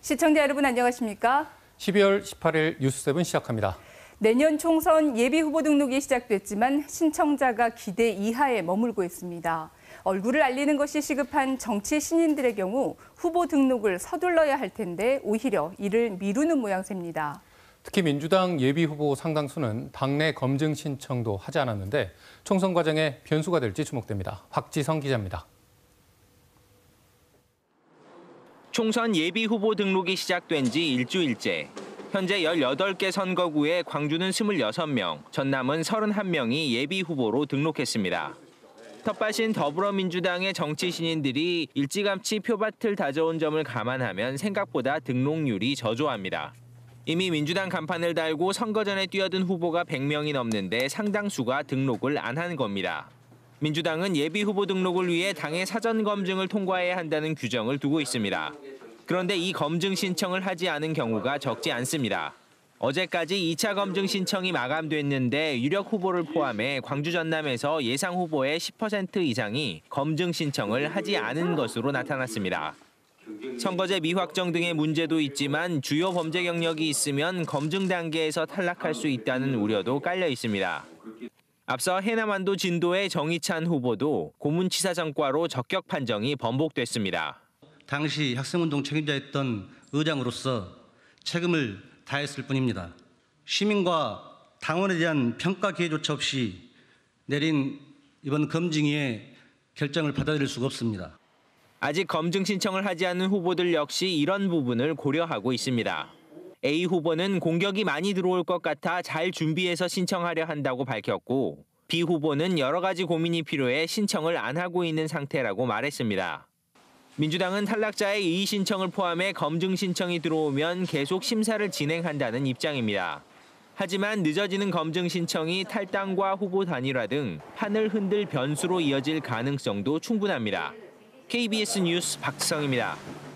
시청자 여러분 안녕하십니까? 12월 18일 뉴스7 시작합니다. 내년 총선 예비후보 등록이 시작됐지만 신청자가 기대 이하에 머물고 있습니다. 얼굴을 알리는 것이 시급한 정치 신인들의 경우 후보 등록을 서둘러야 할 텐데 오히려 이를 미루는 모양새입니다. 특히 민주당 예비후보 상당수는 당내 검증 신청도 하지 않았는데 총선 과정에 변수가 될지 주목됩니다. 박지성 기자입니다. 총선 예비후보 등록이 시작된 지 일주일째. 현재 18개 선거구에 광주는 26명, 전남은 31명이 예비후보로 등록했습니다. 텃밭인 더불어민주당의 정치 신인들이 일찌감치 표밭을 다져온 점을 감안하면 생각보다 등록률이 저조합니다. 이미 민주당 간판을 달고 선거 전에 뛰어든 후보가 100명이 넘는데 상당수가 등록을 안 한 겁니다. 민주당은 예비후보 등록을 위해 당의 사전 검증을 통과해야 한다는 규정을 두고 있습니다. 그런데 이 검증 신청을 하지 않은 경우가 적지 않습니다. 어제까지 2차 검증 신청이 마감됐는데 유력 후보를 포함해 광주 전남에서 예상 후보의 10% 이상이 검증 신청을 하지 않은 것으로 나타났습니다. 선거제 미확정 등의 문제도 있지만 주요 범죄 경력이 있으면 검증 단계에서 탈락할 수 있다는 우려도 깔려 있습니다. 앞서 해남완도 진도의 정희찬 후보도 고문치사 전과로 적격 판정이 번복됐습니다. 당시 학생운동 책임자였던 의장으로서 책임을 다했을 뿐입니다. 시민과 당원에 대한 평가 기회조차 없이 내린 이번 검증위의 결정을 받아들일 수가 없습니다. 아직 검증 신청을 하지 않은 후보들 역시 이런 부분을 고려하고 있습니다. A 후보는 공격이 많이 들어올 것 같아 잘 준비해서 신청하려 한다고 밝혔고 B 후보는 여러 가지 고민이 필요해 신청을 안 하고 있는 상태라고 말했습니다. 민주당은 탈락자의 이의 신청을 포함해 검증 신청이 들어오면 계속 심사를 진행한다는 입장입니다. 하지만 늦어지는 검증 신청이 탈당과 후보 단일화 등 판을 흔들 변수로 이어질 가능성도 충분합니다. KBS 뉴스 박지성입니다.